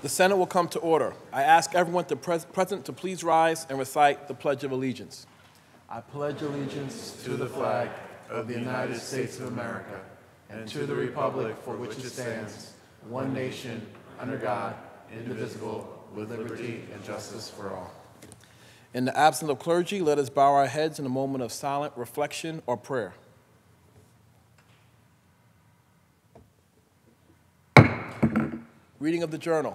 The Senate will come to order. I ask everyone present to please rise and recite the Pledge of Allegiance. I pledge allegiance to the flag of the United States of America and to the republic for which it stands, one nation, under God, indivisible, with liberty and justice for all. In the absence of clergy, let us bow our heads in a moment of silent reflection or prayer. Reading of the journal.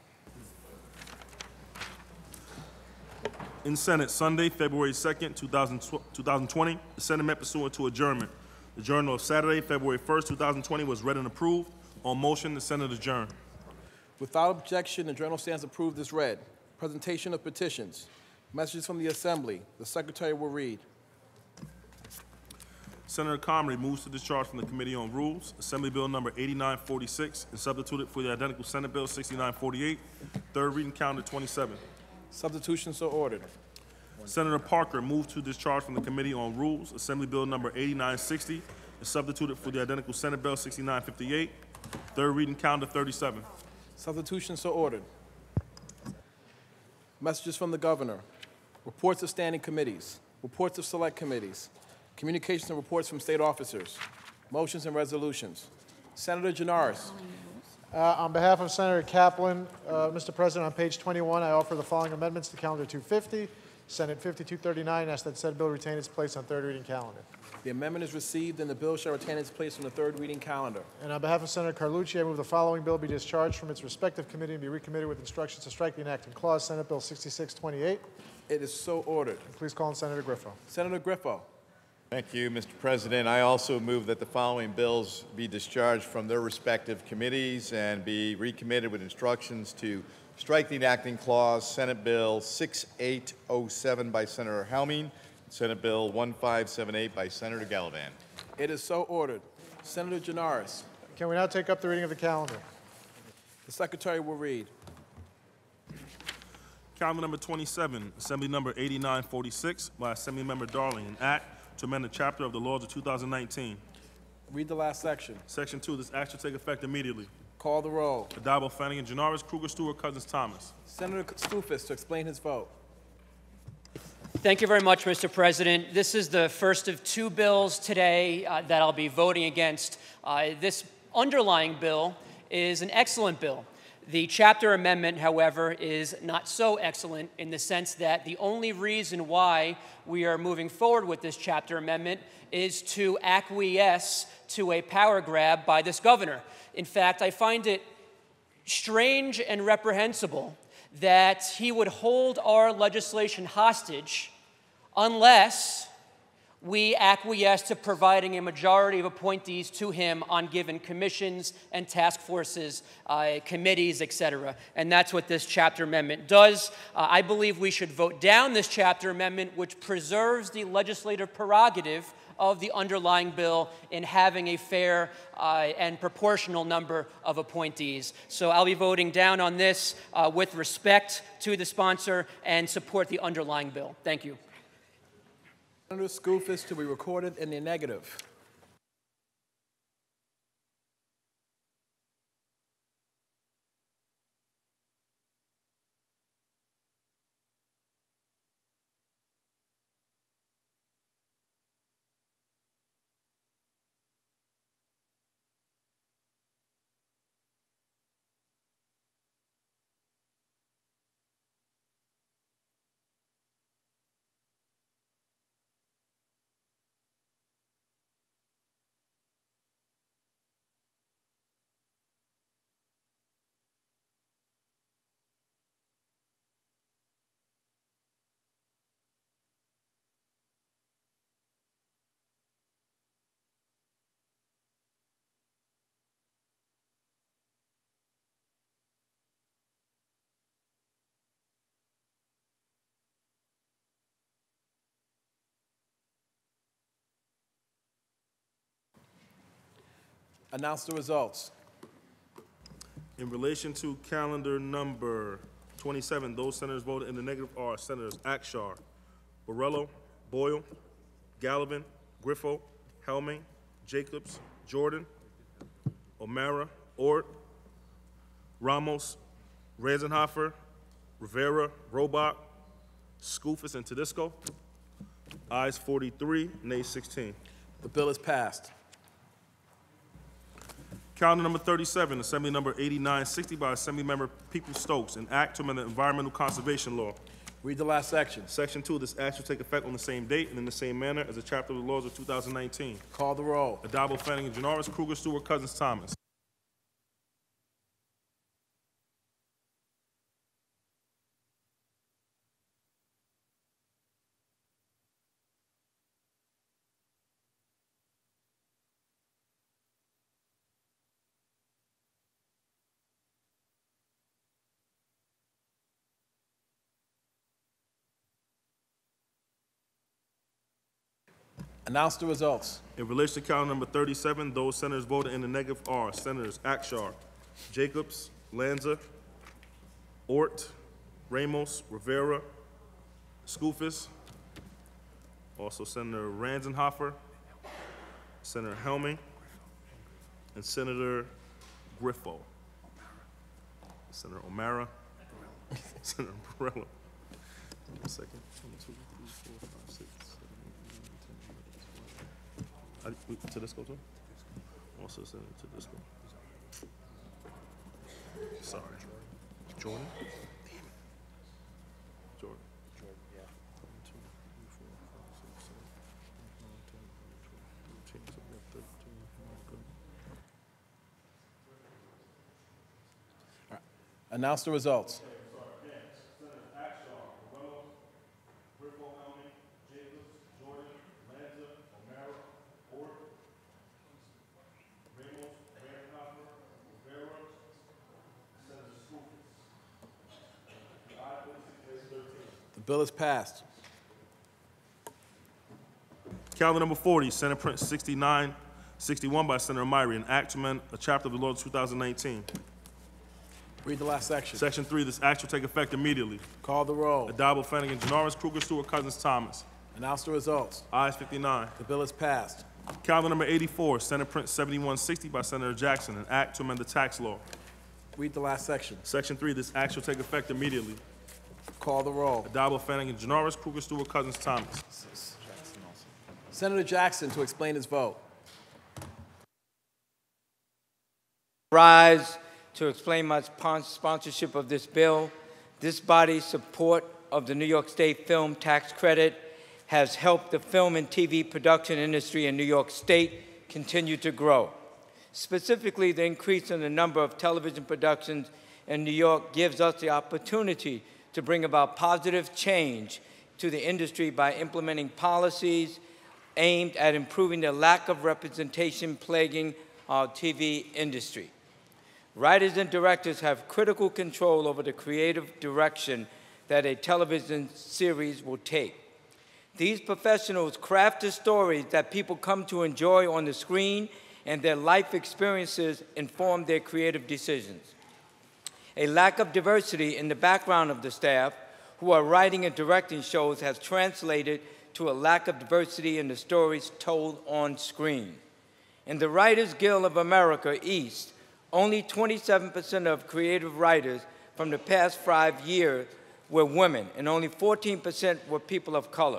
In Senate, Sunday, February 2nd, 2020, the Senate met pursuant to adjournment. The journal of Saturday, February 1st, 2020 was read and approved. On motion, the Senate adjourned. Without objection, the journal stands approved as read. Presentation of petitions. Messages from the Assembly. The Secretary will read. Senator Comrie moves to discharge from the Committee on Rules Assembly Bill number 8946 and substituted for the identical Senate Bill 6948, third reading calendar 27. Substitution so ordered. Senator Parker moved to discharge from the Committee on Rules Assembly Bill number 8960 and substituted for the identical Senate Bill 6958, third reading calendar 37. Substitution so ordered. Messages from the Governor. Reports of standing committees. Reports of select committees. Communications and reports from state officers. Motions and resolutions. Senator Janaris. On behalf of Senator Kaplan, Mr. President, on page 21, I offer the following amendments to Calendar 250. Senate 5239 asks that said bill retain its place on third reading calendar. The amendment is received and the bill shall retain its place on the third reading calendar. And on behalf of Senator Carlucci, I move the following bill be discharged from its respective committee and be recommitted with instructions to strike the enacting clause, Senate Bill 6628. It is so ordered. Please call on Senator Griffo. Senator Griffo. Thank you, Mr. President. I also move that the following bills be discharged from their respective committees and be recommitted with instructions to strike the enacting clause, Senate Bill 6807 by Senator Helming, Senate Bill 1578 by Senator Gallivan. It is so ordered. Senator Janaris. Can we now take up the reading of the calendar? The Secretary will read. Calendar number 27, Assembly number 8946 by Assemblymember Darling, an act to amend the chapter of the laws of 2019. Read the last section. Section 2, this act shall take effect immediately. Call the roll. Addabbo, Flanagan, Janaris, Kruger, Stewart, Cousins, Thomas. Senator Skoufis to explain his vote. Thank you very much, Mr. President. This is the first of two bills today that I'll be voting against. This underlying bill is an excellent bill. The chapter amendment, however, is not so excellent in the sense that the only reason why we are moving forward with this chapter amendment is to acquiesce to a power grab by this governor. In fact, I find it strange and reprehensible that he would hold our legislation hostage unless we acquiesce to providing a majority of appointees to him on given commissions and task forces, committees, etc. And that's what this chapter amendment does. I believe we should vote down this chapter amendment, which preserves the legislative prerogative of the underlying bill in having a fair and proportional number of appointees. So I'll be voting down on this with respect to the sponsor and support the underlying bill. Thank you. Senator Skoufis to be recorded in the negative. Announce the results. In relation to calendar number 27, those senators voted in the negative are Senators Akshar, Borrello, Boyle, Gallivan, Griffo, Helming, Jacobs, Jordan, O'Mara, Ort, Ramos, Ranzenhofer, Rivera, Robach, Skoufis, and Tedisco. Ayes 43, nays 16. The bill is passed. Calendar number 37, Assembly number 8960 by Assemblymember Peoples-Stokes, an act to amend the Environmental Conservation Law. Read the last section. Section 2, this act shall take effect on the same date and in the same manner as the chapter of the laws of 2019. Call the roll. Addabbo, Flanagan, Janoris, Kruger, Stewart, Cousins, Thomas. Announce the results. In relation to calendar number 37, those senators voting in the negative are Senators Akshar, Jacobs, Lanza, Ort, Ramos, Rivera, Skoufis, also Senator Ranzenhofer, Senator Helming, and Senator Griffo. Senator O'Mara, Senator Borrello. Give me a second. 1, 2, 3, 4, 5, 6, 7, 8, 9, 10, 11, 12. Tedisco too? Also Senator Tedisco. Sorry. Jordan? Damn it. Jordan. Jordan, yeah. 1, 2, 3, 4, 5, 6, 7, 8, 9, 10, 11, 12, 13, so we got 13. Good. Announce the results. The bill is passed. Calendar number 40, Senate Print 6961 by Senator Myrie, an act to amend a chapter of the law of 2019. Read the last section. Section 3, this act will take effect immediately. Call the roll. Addabbo, Flanagan, Janoris, Kruger, Stewart, Cousins, Thomas. Announce the results. Ayes 59. The bill is passed. Calendar number 84, Senate Print 7160 by Senator Jackson, an act to amend the tax law. Read the last section. Section 3, this act shall take effect immediately. Call the roll. Addabbo, Flanagan, Janoris, Kruger, Stewart, Cousins, Thomas. Senator Jackson to explain his vote. Rise to explain my sponsorship of this bill. This body's support of the New York State Film Tax Credit has helped the film and TV production industry in New York State continue to grow. Specifically, the increase in the number of television productions in New York gives us the opportunity to bring about positive change to the industry by implementing policies aimed at improving the lack of representation plaguing our TV industry. Writers and directors have critical control over the creative direction that a television series will take. These professionals craft the stories that people come to enjoy on the screen, and their life experiences inform their creative decisions. A lack of diversity in the background of the staff who are writing and directing shows has translated to a lack of diversity in the stories told on screen. In the Writers Guild of America East, only 27% of creative writers from the past 5 years were women, and only 14% were people of color.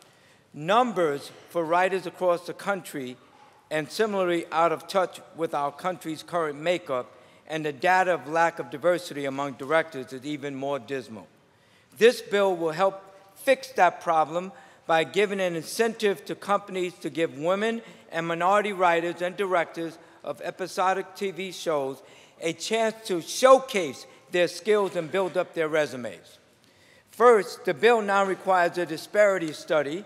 Numbers for writers across the country, and similarly out of touch with our country's current makeup, and the data of lack of diversity among directors is even more dismal. This bill will help fix that problem by giving an incentive to companies to give women and minority writers and directors of episodic TV shows a chance to showcase their skills and build up their resumes. First, the bill now requires a disparity study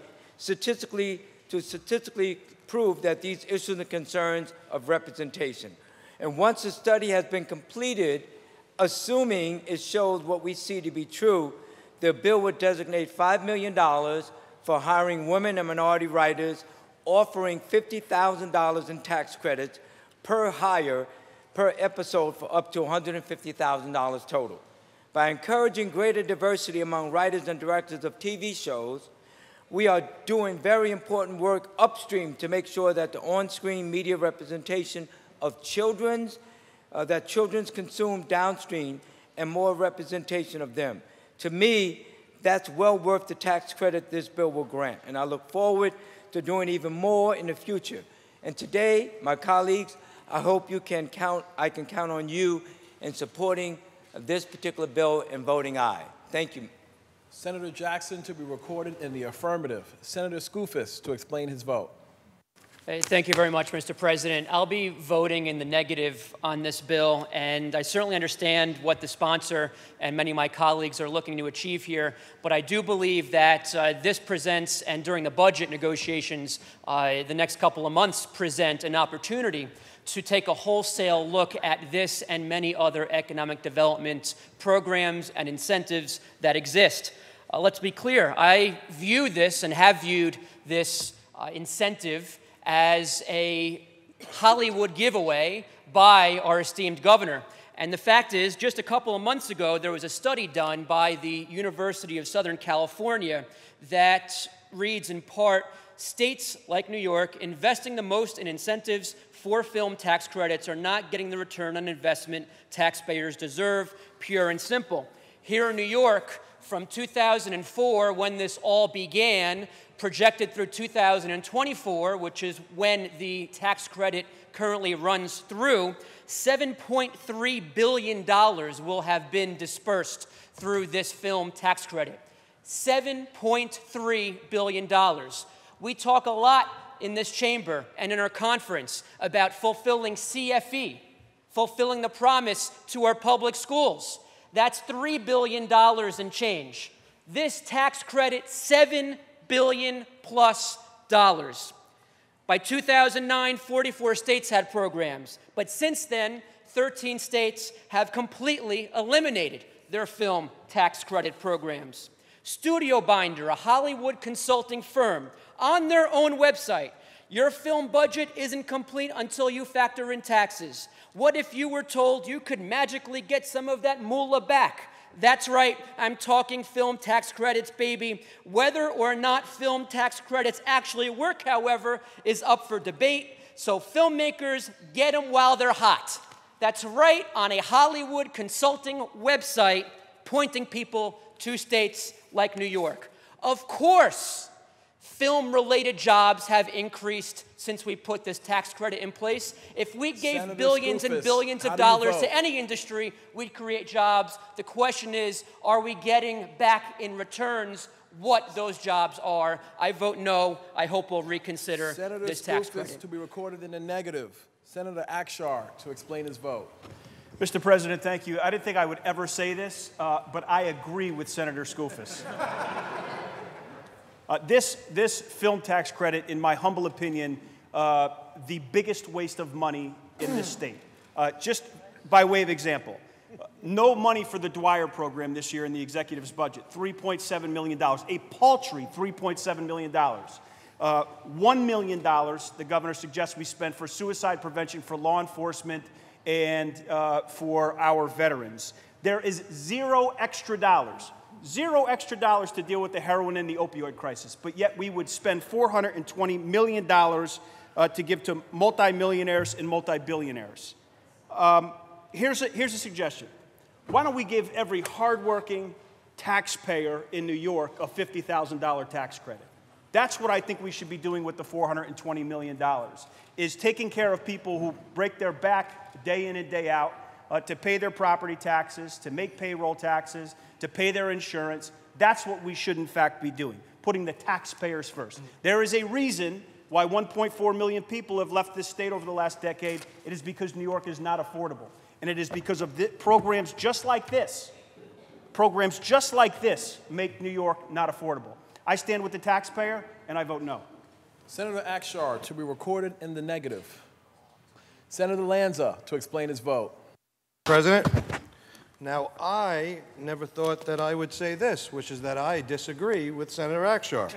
to statistically prove that these issues and concerns of representation. And once the study has been completed, assuming it shows what we see to be true, the bill would designate $5 million for hiring women and minority writers, offering $50,000 in tax credits per hire per episode for up to $150,000 total. By encouraging greater diversity among writers and directors of TV shows, we are doing very important work upstream to make sure that the on-screen media representation of that children's consumed downstream and more representation of them. To me, that's well worth the tax credit this bill will grant, and I look forward to doing even more in the future. And today, my colleagues, I hope I can count on you in supporting this particular bill and voting aye. Thank you. Senator Jackson to be recorded in the affirmative. Senator Skoufis to explain his vote. Thank you very much, Mr. President. I'll be voting in the negative on this bill, and I certainly understand what the sponsor and many of my colleagues are looking to achieve here, but I do believe that this presents, and during the budget negotiations, the next couple of months present an opportunity to take a wholesale look at this and many other economic development programs and incentives that exist. Let's be clear, I view this and have viewed this incentive as a Hollywood giveaway by our esteemed governor. And the fact is, just a couple of months ago, there was a study done by the University of Southern California that reads in part, states like New York investing the most in incentives for film tax credits are not getting the return on investment taxpayers deserve, pure and simple. Here in New York, from 2004, when this all began, projected through 2024, which is when the tax credit currently runs through, $7.3 billion will have been dispersed through this film tax credit. $7.3 billion. We talk a lot in this chamber and in our conference about fulfilling CFE, fulfilling the promise to our public schools. That's $3 billion and change. This tax credit, $7 billion plus dollars. By 2009, 44 states had programs, but since then, 13 states have completely eliminated their film tax credit programs. Studio Binder, a Hollywood consulting firm, on their own website, your film budget isn't complete until you factor in taxes. What if you were told you could magically get some of that moolah back? That's right, I'm talking film tax credits, baby. Whether or not film tax credits actually work, however, is up for debate, so filmmakers, get them while they're hot. That's right, on a Hollywood consulting website pointing people to states like New York. Of course, film-related jobs have increased since we put this tax credit in place. If we gave Senator billions Skoufis, and billions of how do you dollars vote? to any industry, we'd create jobs. The question is, are we getting back in returns what those jobs are? I vote no. I hope we'll reconsider Senator this tax Skoufis credit. to be recorded in the negative. Senator Akshar to explain his vote. Mr. President, thank you. I didn't think I would ever say this, but I agree with Senator Skoufis. This film tax credit, in my humble opinion, the biggest waste of money in this state. Just by way of example, no money for the Dwyer program this year in the executive's budget, $3.7 million, a paltry $3.7 million. $1 million, the governor suggests we spend for suicide prevention for law enforcement and for our veterans. There is $0 extra to deal with the heroin and the opioid crisis, but yet we would spend $420 million to give to multimillionaires and multi-billionaires. Here's a suggestion. Why don't we give every hardworking taxpayer in New York a $50,000 tax credit? That's what I think we should be doing with the $420 million, is taking care of people who break their back day in and day out, to pay their property taxes, to make payroll taxes, to pay their insurance. That's what we should, in fact, be doing, putting the taxpayers first. There is a reason why 1.4 million people have left this state over the last decade. It is because New York is not affordable. And it is because of programs just like this. Programs just like this make New York not affordable. I stand with the taxpayer, and I vote no. Senator Akshar to be recorded in the negative. Senator Lanza to explain his vote. President, now I never thought that I would say this, which is that I disagree with Senator Akshar.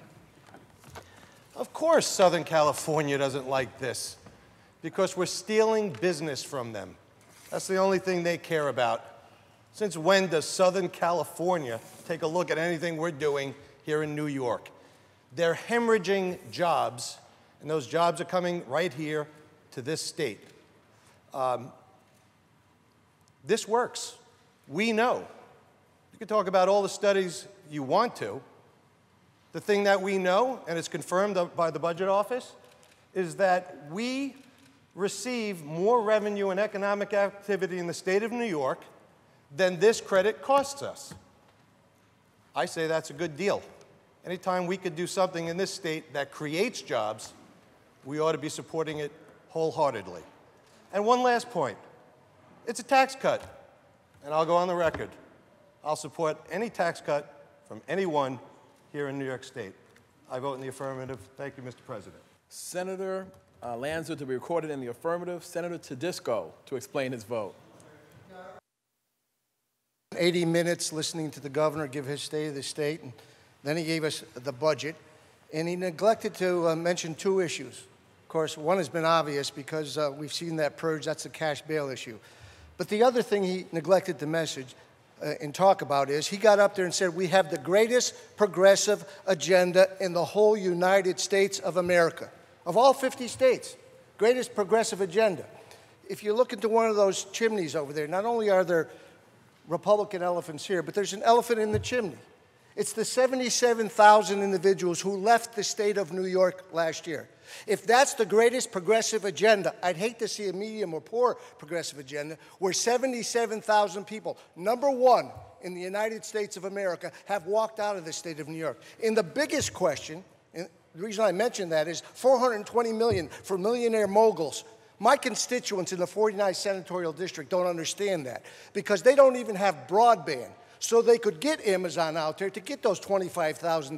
Of course Southern California doesn't like this, because we're stealing business from them. That's the only thing they care about. Since when does Southern California take a look at anything we're doing here in New York? They're hemorrhaging jobs, and those jobs are coming right here to this state. This works. We know. You can talk about all the studies you want to. The thing that we know, and it's confirmed by the Budget Office, is that we receive more revenue and economic activity in the state of New York than this credit costs us. I say that's a good deal. Anytime we could do something in this state that creates jobs, we ought to be supporting it wholeheartedly. And one last point. It's a tax cut, and I'll go on the record. I'll support any tax cut from anyone here in New York State. I vote in the affirmative. Thank you, Mr. President. Senator Lanza to be recorded in the affirmative. Senator Tedisco to explain his vote. 80 minutes listening to the governor give his state of the state, and then he gave us the budget, and he neglected to mention two issues. Of course, one has been obvious because we've seen that purge. That's the cash bail issue. But the other thing he neglected to message and talk about is he got up there and said, we have the greatest progressive agenda in the whole United States of America. Of all 50 states, greatest progressive agenda. If you look into one of those chimneys over there, not only are there Republican elephants here, but there's an elephant in the chimney. It's the 77,000 individuals who left the state of New York last year. If that's the greatest progressive agenda, I'd hate to see a medium or poor progressive agenda where 77,000 people, number one in the United States of America, have walked out of the state of New York. And the biggest question, and the reason I mention that is $420 million for millionaire moguls. My constituents in the 49th Senatorial District don't understand that because they don't even have broadband. So they could get Amazon out there to get those 25,000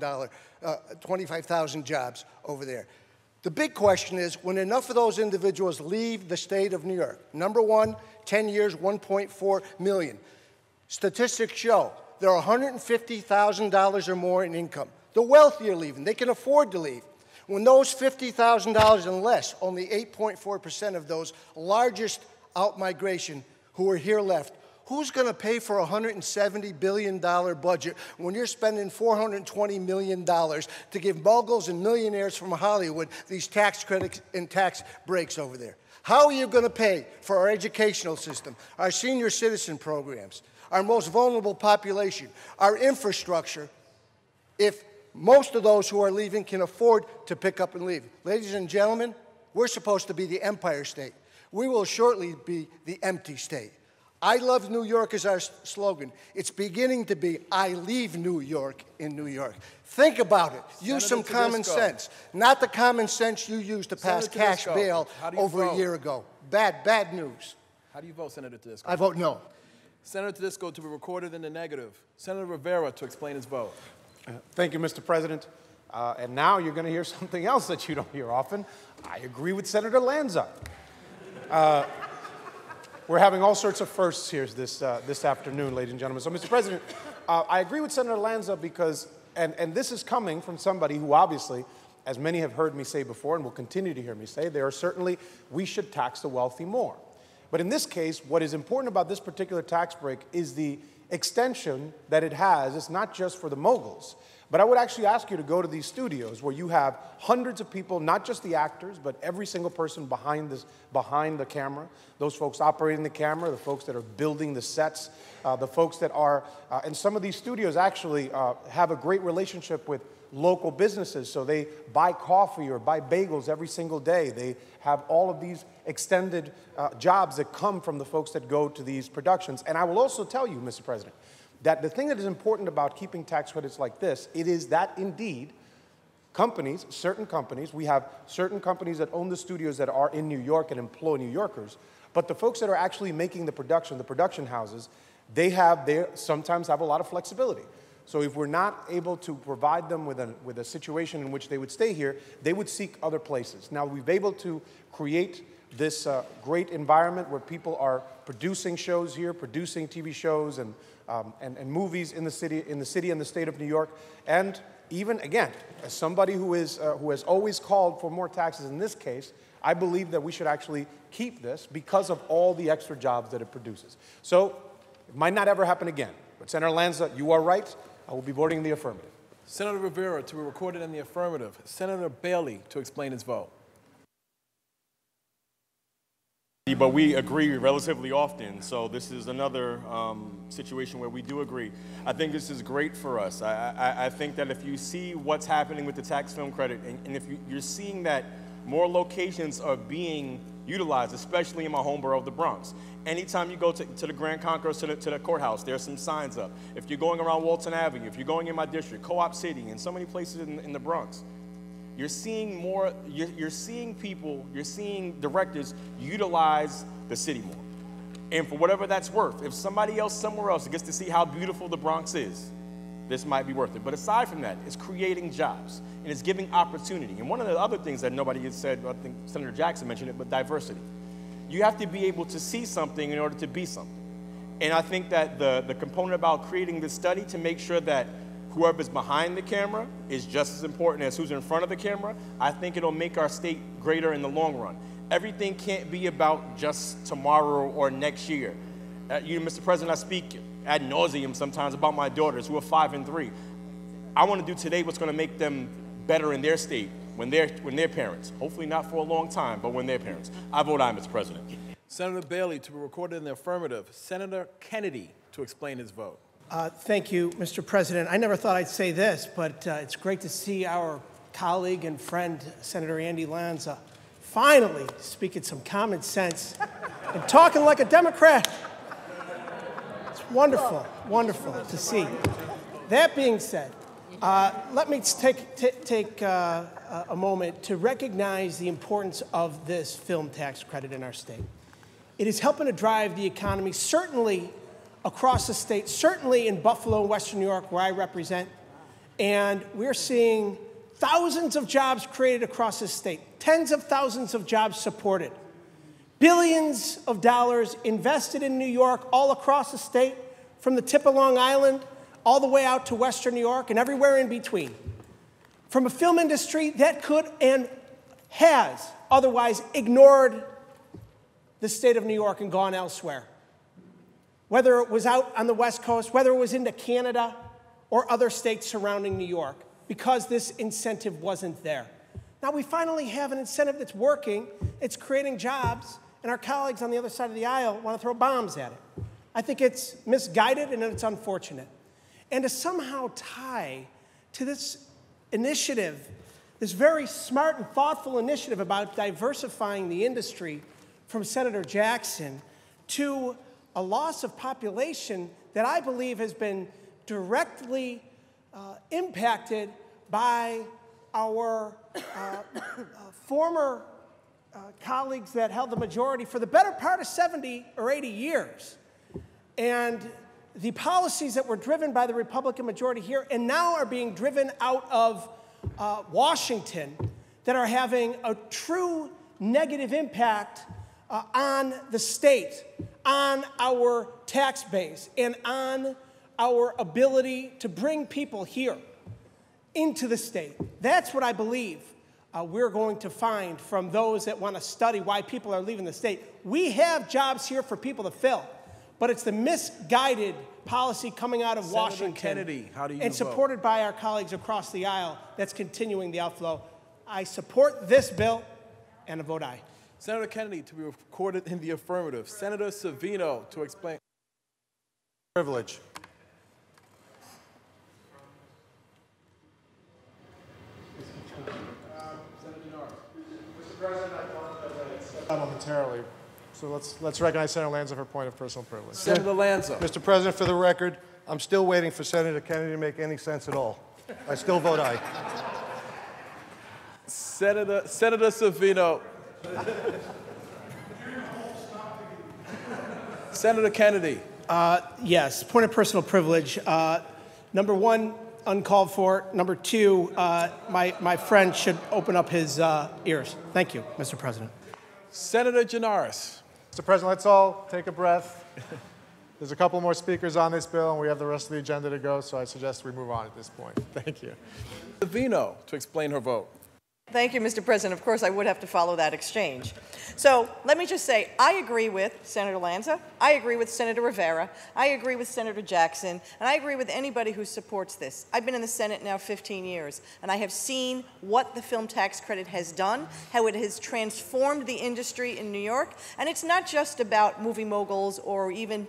jobs over there. The big question is, when enough of those individuals leave the state of New York, number one, 10 years, 1.4 million. Statistics show there are $150,000 or more in income. The wealthy are leaving. They can afford to leave. When those $50,000 and less, only 8.4% of those largest out-migration who are here left, who's going to pay for a $170 billion budget when you're spending $420 million to give moguls and millionaires from Hollywood these tax credits and tax breaks over there? How are you going to pay for our educational system, our senior citizen programs, our most vulnerable population, our infrastructure, if most of those who are leaving can afford to pick up and leave? Ladies and gentlemen, we're supposed to be the Empire State. We will shortly be the empty state. I love New York is our slogan. It's beginning to be, I leave New York in New York. Think about it. Use some common sense. Not the common sense you used to pass cash bail over a year ago. Bad news. How do you vote, Senator Tedisco? I vote no. Senator Tedisco to be recorded in the negative. Senator Rivera to explain his vote. Thank you, Mr. President. And now you're going to hear something else that you don't hear often. I agree with Senator Lanza. We're having all sorts of firsts here this afternoon, ladies and gentlemen. So, Mr. President, I agree with Senator Lanza because, and this is coming from somebody who obviously, as many have heard me say before and will continue to hear me say, there are certainly, we should tax the wealthy more. But in this case, what is important about this particular tax break is the extension that it has. It's not just for the moguls. But I would actually ask you to go to these studios where you have hundreds of people, not just the actors, but every single person behind the camera, those folks operating the camera, the folks that are building the sets, the folks that are, and some of these studios actually have a great relationship with local businesses, so they buy coffee or buy bagels every single day. They have all of these extended jobs that come from the folks that go to these productions. And I will also tell you, Mr. President, that the thing that is important about keeping tax credits like this, it is that indeed companies, certain companies, we have certain companies that own the studios that are in New York and employ New Yorkers, but the folks that are actually making the production houses, they sometimes have a lot of flexibility. So if we're not able to provide them with a situation in which they would stay here, they would seek other places. Now, we've been able to create this great environment where people are producing shows here, producing TV shows and movies in the city and the state of New York. And even, again, as somebody who has always called for more taxes in this case, I believe that we should actually keep this because of all the extra jobs that it produces. So it might not ever happen again. But Senator Lanza, you are right. I will be voting in the affirmative. Senator Rivera to be recorded in the affirmative. Senator Bailey to explain his vote. But we agree relatively often, so this is another situation where we do agree. I think this is great for us. I think that if you see what's happening with the tax film credit, and if you're seeing that more locations are being utilized, especially in my home borough of the Bronx. Anytime you go to the Grand Concourse, to the courthouse, there's some signs up. If you're going around Walton Avenue, if you're going in my district, Co-op City, and so many places in the Bronx, you're seeing more, you're seeing people, you're seeing directors utilize the city more. And for whatever that's worth, if somebody else somewhere else gets to see how beautiful the Bronx is, this might be worth it. But aside from that, it's creating jobs and it's giving opportunity. And one of the other things that nobody has said, I think Senator Jackson mentioned it, but diversity. You have to be able to see something in order to be something. And I think that the component about creating this study to make sure that whoever's behind the camera is just as important as who's in front of the camera, I think it'll make our state greater in the long run. Everything can't be about just tomorrow or next year. Mr. President, I speak ad nauseum sometimes about my daughters who are 5 and 3. I want to do today what's going to make them better in their state when they're parents. Hopefully not for a long time, but when they're parents. I vote aye, Mr. President. Senator Bailey to be recorded in the affirmative. Senator Kennedy to explain his vote. Thank you, Mr. President. I never thought I'd say this, but it's great to see our colleague and friend, Senator Andy Lanza, finally speaking some common sense and talking like a Democrat. It's wonderful, wonderful to see. That being said, let me take a moment to recognize the importance of this film tax credit in our state. It is helping to drive the economy, certainly across the state, certainly in Buffalo and Western New York, where I represent. And we're seeing thousands of jobs created across the state, tens of thousands of jobs supported, billions of dollars invested in New York, all across the state, from the tip of Long Island all the way out to Western New York and everywhere in between. From a film industry that could and has otherwise ignored the state of New York and gone elsewhere. Whether it was out on the West Coast, whether it was into Canada or other states surrounding New York, because this incentive wasn't there. Now we finally have an incentive that's working, it's creating jobs, and our colleagues on the other side of the aisle want to throw bombs at it. I think it's misguided and it's unfortunate. And to somehow tie to this initiative, this very smart and thoughtful initiative about diversifying the industry from Senator Jackson to a loss of population that I believe has been directly impacted by our former colleagues that held the majority for the better part of 70 or 80 years. And the policies that were driven by the Republican majority here and now are being driven out of Washington that are having a true negative impact on the state, on our tax base, and on our ability to bring people here into the state. That's what I believe we're going to find from those that want to study why people are leaving the state. We have jobs here for people to fill, but it's the misguided policy coming out of Senator Washington Kennedy, how do you and vote? supported by our colleagues across the aisle that's continuing the outflow. I support this bill and I vote aye. Senator Kennedy to be recorded in the affirmative. Senator Savino to explain. Privilege. Momentarily. So let's recognize Senator Lanza for a point of personal privilege. Senator Lanza. Mr. President, for the record, I'm still waiting for Senator Kennedy to make any sense at all. I still vote aye. Senator Savino. Senator Kennedy. Yes, point of personal privilege. Number one, uncalled for. Number two, my friend should open up his ears. Thank you, Mr. President. Senator Janaris. Mr. President, let's all take a breath. There's a couple more speakers on this bill, and we have the rest of the agenda to go, so I suggest we move on at this point. Thank you. Savino to explain her vote. Thank you, Mr. President. Of course, I would have to follow that exchange. So let me just say, I agree with Senator Lanza, I agree with Senator Rivera, I agree with Senator Jackson, and I agree with anybody who supports this. I've been in the Senate now 15 years, and I have seen what the film tax credit has done, how it has transformed the industry in New York, and it's not just about movie moguls or even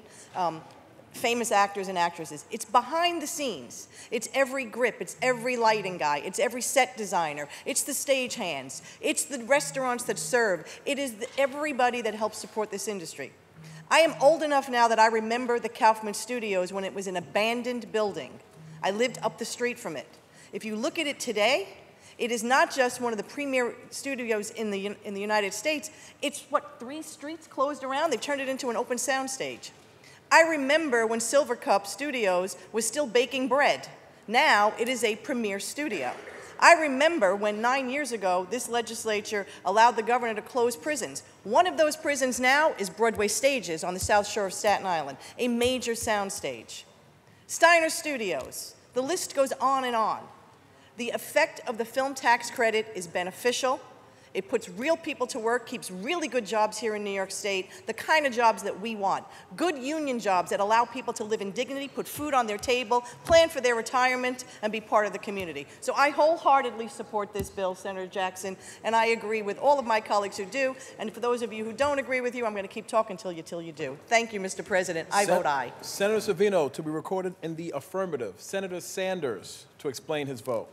famous actors and actresses. It's behind the scenes. It's every grip, it's every lighting guy, it's every set designer, it's the stagehands, it's the restaurants that serve, it is everybody that helps support this industry. I am old enough now that I remember the Kaufman Studios when it was an abandoned building. I lived up the street from it. If you look at it today, it is not just one of the premier studios in the United States, it's what, 3 streets closed around? They've turned it into an open sound stage. I remember when Silver Cup Studios was still baking bread. Now it is a premier studio. I remember when 9 years ago this legislature allowed the governor to close prisons. One of those prisons now is Broadway Stages on the South Shore of Staten Island, a major sound stage. Steiner Studios, the list goes on and on. The effect of the film tax credit is beneficial. It puts real people to work, keeps really good jobs here in New York State, the kind of jobs that we want. Good union jobs that allow people to live in dignity, put food on their table, plan for their retirement, and be part of the community. So I wholeheartedly support this bill, Senator Jackson, and I agree with all of my colleagues who do. And for those of you who don't agree with you, I'm going to keep talking till you do. Thank you, Mr. President. I vote aye. Senator Savino to be recorded in the affirmative. Senator Sanders to explain his vote.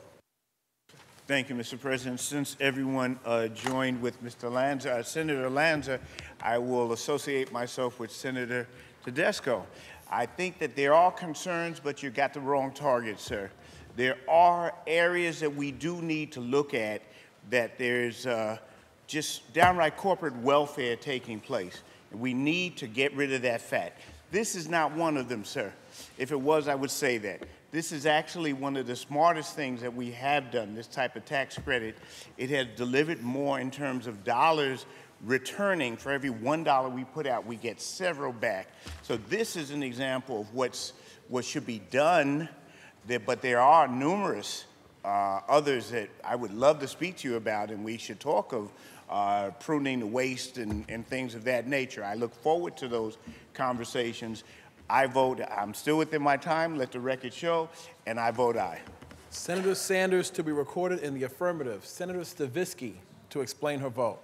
Thank you, Mr. President. Since everyone joined with Mr. Senator Lanza, I will associate myself with Senator Tedesco. I think that there are concerns, but you got the wrong target, sir. There are areas that we do need to look at, that there's just downright corporate welfare taking place. We need to get rid of that fat. This is not one of them, sir. If it was, I would say that. This is actually one of the smartest things that we have done, this type of tax credit. It has delivered more in terms of dollars returning. For every $1 we put out, we get several back. So this is an example of what should be done, but there are numerous others that I would love to speak to you about, and we should talk of pruning the waste and things of that nature. I look forward to those conversations. I vote, I'm still within my time, let the record show, and I vote aye. Senator Sanders to be recorded in the affirmative. Senator Stavisky to explain her vote.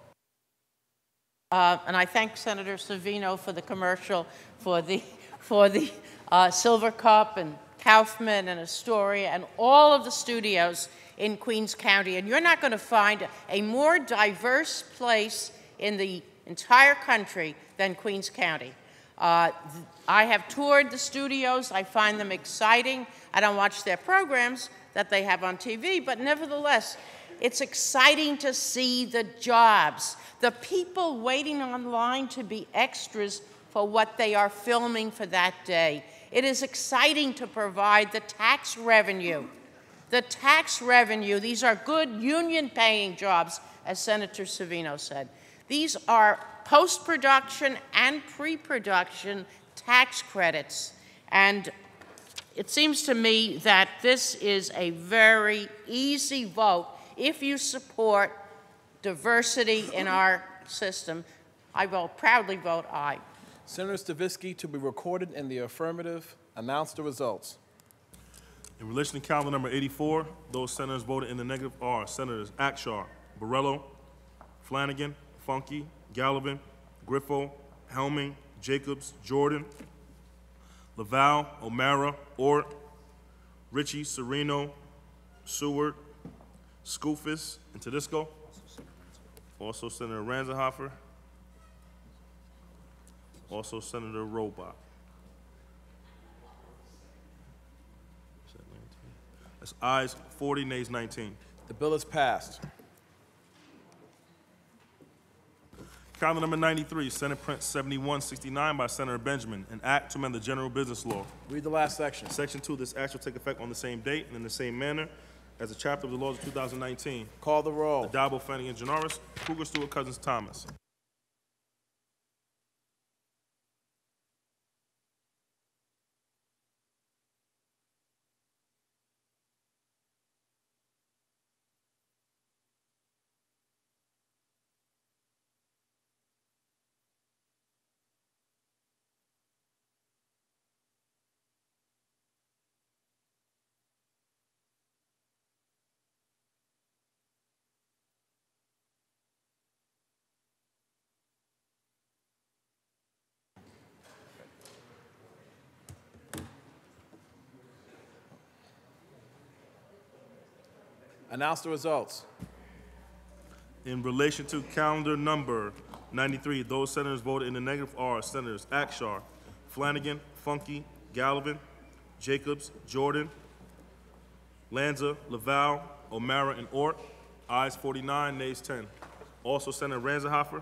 And I thank Senator Savino for the commercial for the Silver Cup and Kaufman and Astoria and all of the studios in Queens County. And you're not going to find a more diverse place in the entire country than Queens County. I have toured the studios. I find them exciting. I don't watch their programs that they have on TV, but nevertheless, it's exciting to see the jobs, the people waiting online to be extras for what they are filming for that day. It is exciting to provide the tax revenue. The tax revenue, these are good union-paying jobs, as Senator Savino said. These are post-production and pre-production tax credits. And it seems to me that this is a very easy vote if you support diversity in our system. I will proudly vote aye. Senator Stavisky to be recorded in the affirmative. Announce the results. In relation to calendar number 84, those senators voted in the negative are Senators Akshar, Borrello, Flanagan, Funke, Gallivan, Griffo, Helming, Jacobs, Jordan, Laval, O'Mara, Ort, Ritchie, Serino, Seward, Skoufis, and Tedesco. Also Senator Ranzenhofer. Also Senator Robach. That's ayes 40, nays 19. The bill is passed. Calendar number 93, Senate Print 7169 by Senator Benjamin, an act to amend the general business law. Read the last section. Section 2, this act shall take effect on the same date and in the same manner as a chapter of the laws of 2019. Call the roll. Addabbo, Flanagan, Janoris, Kruger, Stewart, Cousins, Thomas. Announce the results. In relation to calendar number 93, those senators voted in the negative are Senators Akshar, Flanagan, Funky, Gallivan, Jacobs, Jordan, Lanza, Laval, O'Mara, and Ort. Ayes 49, nays 10. Also Senator Ranzerhofer.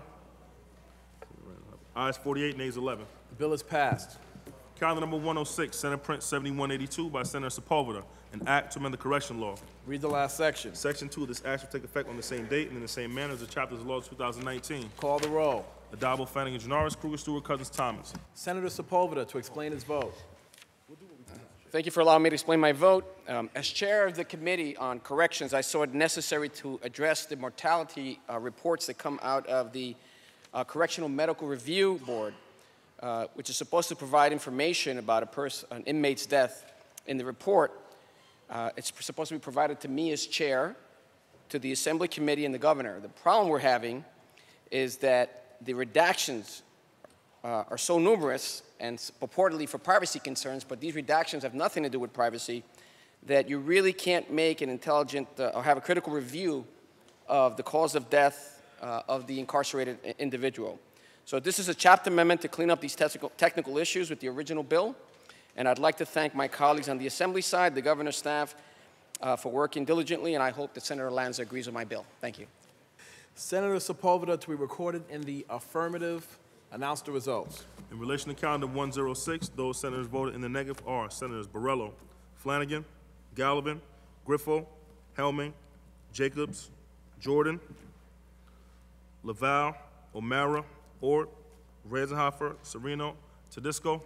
Ayes 48, nays 11. The bill is passed. Calendar number 106, Senate Print 7182 by Senator Sepulveda, an act to amend the correction law. Read the last section. Section 2 of this act will take effect on the same date and in the same manner as the chapters of law 2019. Call the roll. Adabo, Flanagan, Janoris, Kruger, Stewart, Cousins, Thomas. Senator Sepulveda to explain his vote. Thank you for allowing me to explain my vote. As chair of the Committee on Corrections, I saw it necessary to address the mortality reports that come out of the Correctional Medical Review Board, which is supposed to provide information about an inmate's death. In the report, it's supposed to be provided to me as chair, to the Assembly Committee, and the governor. The problem we're having is that the redactions are so numerous and purportedly for privacy concerns, but these redactions have nothing to do with privacy, that you really can't make an intelligent or have a critical review of the cause of death of the incarcerated individual. So this is a chapter amendment to clean up these technical issues with the original bill, and I'd like to thank my colleagues on the Assembly side, the governor's staff, for working diligently, and I hope that Senator Lanza agrees with my bill. Thank you. Senator Sepulveda to be recorded in the affirmative. Announce the results. In relation to calendar 106, those senators voted in the negative are Senators Borrello, Flanagan, Gallivan, Griffo, Helming, Jacobs, Jordan, Laval, O'Mara, Ort, Ranzerhofer, Sereno, Tedisco,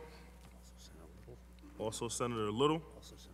also Senator Little,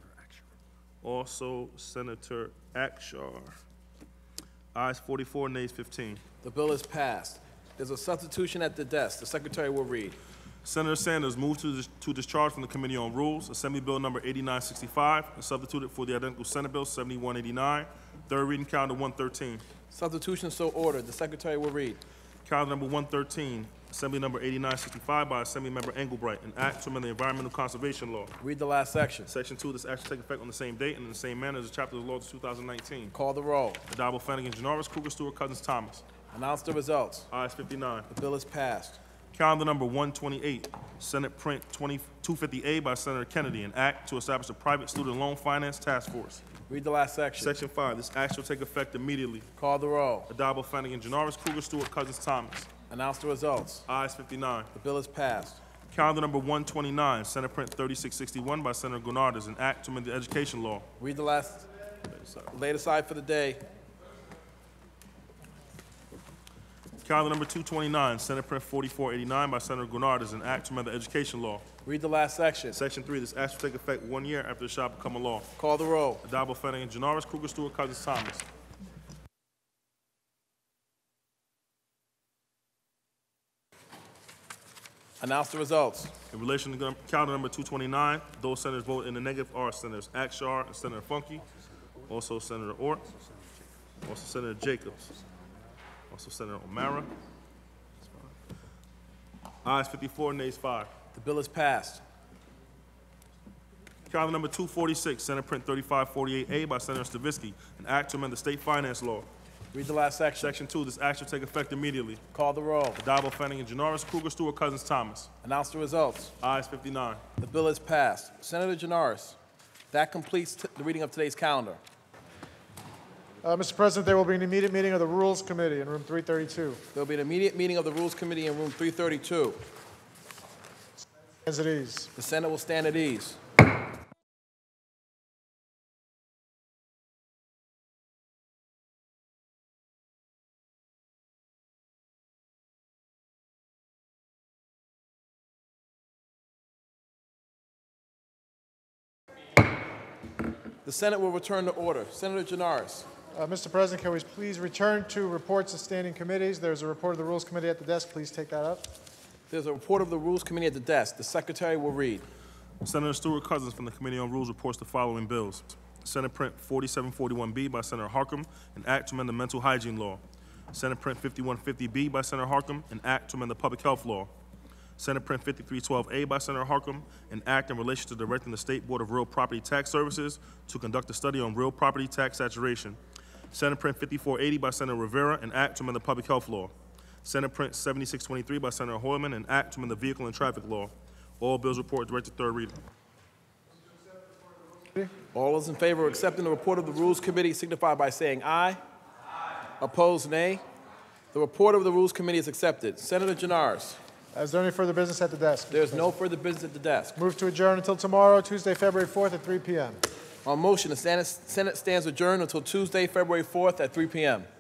also Senator Akshar. Ayes 44, nays 15. The bill is passed. There's a substitution at the desk. The secretary will read. Senator Sanders moved to discharge from the Committee on Rules Assembly Bill number 8965 and substituted for the identical Senate Bill 7189. Third reading, calendar 113. Substitution so ordered. The secretary will read. Calendar number 113, Assembly number 8965 by Assembly Member Engelbright, an act to amend the Environmental Conservation Law. Read the last section. Section 2 of this act will take effect on the same date and in the same manner as the chapter of the law of 2019. Call the roll. Adabo, Flanagan, Janoris, Kruger, Stewart, Cousins, Thomas. Announce the results. Ayes 59. The bill is passed. Calendar number 128, Senate Print 250A by Senator Kennedy, an act to establish a private student loan finance task force. Read the last section. Section 5, this act shall take effect immediately. Call the roll. Adabo, Flanagan, Janoris, Kruger, Stewart, Cousins, Thomas. Announce the results. Ayes 59. The bill is passed. Calendar number 129, Senate Print 3661 by Senator Gurnardez, an act to amend the education law. Read the last, laid aside for the day. Calendar number 229, Senate Print 4489 by Senator Gurnardez, an act to amend the education law. Read the last section. Section 3, this act will take effect 1 year after it shall become a law. Call the roll. Adabo, Flanagan, Janoris, Kruger, Stewart, Cousins, Thomas. Announce the results. In relation to calendar number 229, those senators voted in the negative are Senators Akshar and Senator Funky, also Senator Ort, also Senator Jacobs, also Senator O'Mara. Ayes 54, nays 5. The bill is passed. Calendar number 246, Senate Print 3548A by Senator Stavisky, an act to amend the state finance law. Read the last section. Section 2, this act shall take effect immediately. Call the roll. Adabo, Flanagan, Janoris, Kruger, Stewart, Cousins, Thomas. Announce the results. Ayes 59. The bill is passed. Senator Janoris, that completes the reading of today's calendar. Mr. President, there will be an immediate meeting of the Rules Committee in room 332. There will be an immediate meeting of the Rules Committee in room 332. Stands at ease. The Senate will stand at ease. The Senate will return to order. Senator Janoris. Mr. President, can we please return to reports of standing committees? There's a report of the Rules Committee at the desk. Please take that up. There's a report of the Rules Committee at the desk. The Secretary will read. Senator Stewart Cousins from the Committee on Rules reports the following bills. Senate Print 4741B by Senator Harcum, an act to amend the mental hygiene law. Senate Print 5150B by Senator Harcum, an act to amend the public health law. Senate Print 5312A by Senator Harcum, an act in relation to directing the State Board of Real Property Tax Services to conduct a study on real property tax saturation. Senate Print 5480 by Senator Rivera, an act to amend the public health law. Senate Print 7623 by Senator Hoyman, an act to amend the vehicle and traffic law. All bills report direct to third reading. All those in favor of accepting the report of the Rules Committee signify by saying aye. Opposed, nay. The report of the Rules Committee is accepted. Senator Jannars. Is there any further business at the desk? There's no further business at the desk. Move to adjourn until tomorrow, Tuesday, February 4th at 3 p.m. On motion, the Senate stands adjourned until Tuesday, February 4th at 3 p.m.